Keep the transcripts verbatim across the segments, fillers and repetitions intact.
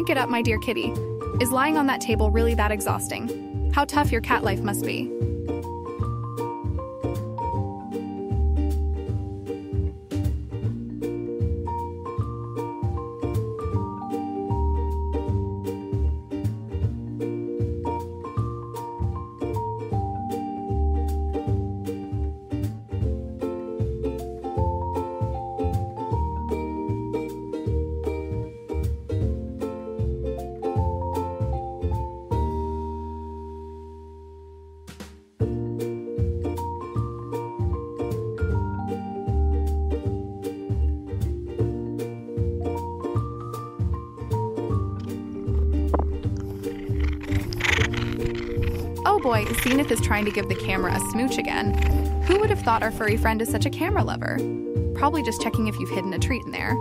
Crank it up, my dear kitty. Is lying on that table really that exhausting? How tough your cat life must be. Oh boy, Zenith is trying to give the camera a smooch again. Who would have thought our furry friend is such a camera lover? Probably just checking if you've hidden a treat in there.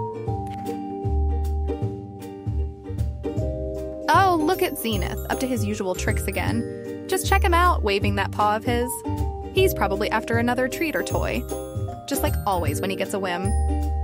Oh, look at Zenith, up to his usual tricks again. Just check him out, waving that paw of his. He's probably after another treat or toy. Just like always when he gets a whim.